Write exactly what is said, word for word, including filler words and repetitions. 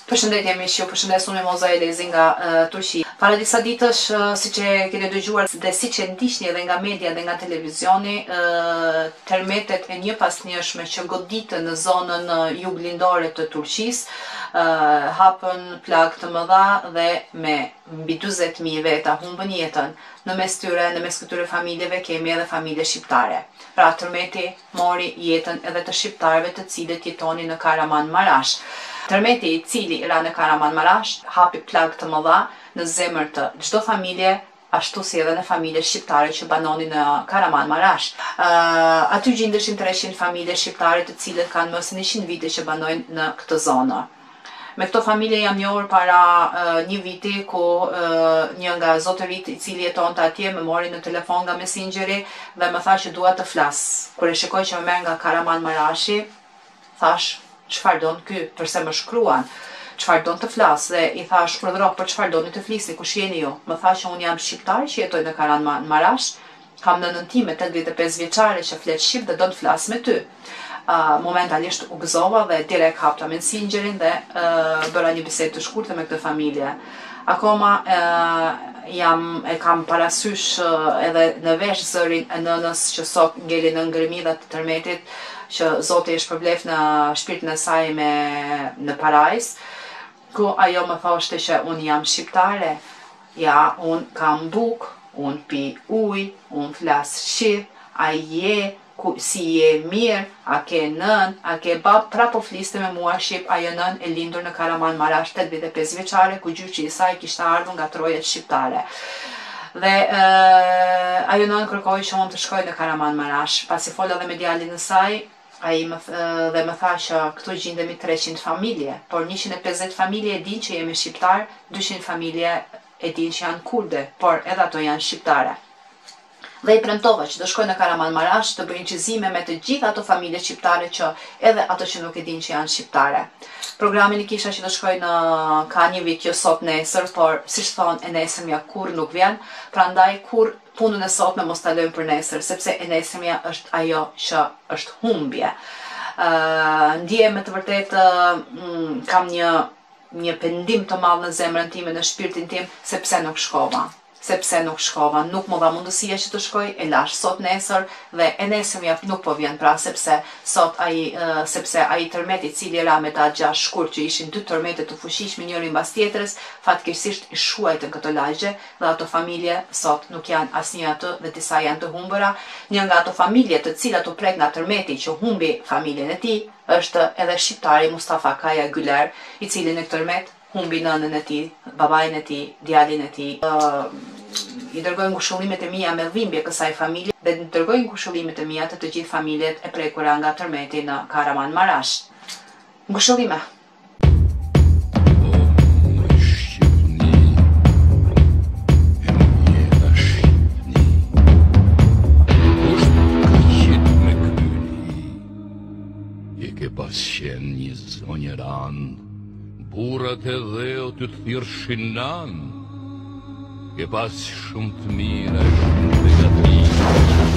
Përshëndetje miq, ju përshëndes, unë Moza Elezi nga uh, Turqia. Para disa ditësh, uh, siç e keni dëgjuar dhe siç e ndiqni edhe nga media dhe nga televizioni, uh, tërmetet e një pas njëshme që goditën në zonën uh, juglindore të Turqisë, uh, hapën plagë të mëdha dhe me mbi dyzet mijë veta humbën jetën. Në mes tyre, në mes këtyre familjeve kemi edhe familje shqiptare. Pra tërmeti mori jetën edhe të shqiptarëve të cilët jetonin në Kahramanmarash. Tërmeti i cili ra në Kahramanmarash hapi plagë të mëdha në zemër të çdo familje, ashtu si edhe në familje shqiptare që banonin në Kahramanmarash. Uh, aty gjindeshin treqind familje shqiptare të cilët kanë më se njëqind vite që banojnë në këtë zonë. Me këto familje jam njohur para uh, një viti ku uh, një nga zotërit i cili jetonte atje më mori në telefon nga Messengeri dhe më tha që dua të flas. Kur e shikoj që më merr nga Kahramanmarashi, thash, çfarë don ky, përse më shkruan, çfarë don të flas, dhe i thash urdhëro për çfarë doni të flisni, kush jeni ju? Më tha që unë jam shqiptar që jetoj në Kahramanmarash, kam nënën time tetëdhjetë e pesë vjeçare që flet shqip dhe do të flas me ty. Uh, momentalisht u gëzova dhe direkt hapta Messengerin dhe uh, bëra një bisedë të shkurtër me këtë familje. Akoma uh, jam e kam parasysh uh, edhe në vesh zërin e nënës që sot ngeli në ngërmidat të tërmetit, që Zoti e shpërblef në shpirtin e saj me në parajs, ku ajo më thoshte që unë jam shqiptare, ja, unë kam bukë, unë pi ujë, unë flas shqip, a je, ku, si je mirë, a ke nën, a ke bab, pra po fliste me mua shqip, ajo nën e lindur në Kahramanmarash tetëdhjetë e pesë vjeçare, ku gjyqi i saj kishte ardhur nga trojet shqiptare. Dhe uh, ajo nën kërkoi që unë të shkoj në Kahramanmarash, pasi fola dhe me djalin e saj, ai më uh, dhe më tha që këtu gjindemi treqind familje, por njëqind e pesëdhjetë familje e din që jemi shqiptar, dyqind familje e din që janë kurde, por edhe ato janë shqiptare. Dhe i premtova që do shkoj në Kahramanmarash të bëj incizime me të gjitha ato familje shqiptare që edhe ato që nuk e din që janë shqiptare. Programin i kisha që do shkoj në ka një vit që sot nesër, por siç thonë e nesërmja kur nuk vjen, prandaj kur punën e sotme mos ta lëjmë për nesër, sepse e nesërmja është ajo që është humbje. Uh, Ndjehem me të vërtetë uh, kam një një pendim të madh në zemrën time, në shpirtin tim, sepse nuk shkova. sepse nuk shkova, nuk më dha mundësia që të shkoj, e lash sot nesër dhe e nesër mja nuk po vjen pra, sepse sot ai uh, sepse ai tërmet i cili ra me ta gjashtë shkurt që ishin dy tërmete të fuqishme njëri mbas tjetrës, fatkeqësisht i shuajtën këto lagje dhe ato familje sot nuk janë asnjë atë dhe disa janë të humbura. Një nga ato familje të cilat u prek nga tërmeti që humbi familjen e tij është edhe shqiptari Mustafa Kaja Güler, i cili në këtë tërmet humbi nënën e tij, babain e tij, djalin e tij. Uh, I dërgojnë ngushëllimet e mia me dhimbje kësaj familje dhe i dërgojnë ngushëllimet e mia të të gjithë familjet e prekura nga tërmeti në Kahramanmarash. Ngushëllime. Pas qenë një zonjë ranë, burrat e dheu të të thirrshin nan, ke pas shumë të mira, shumë të negativë.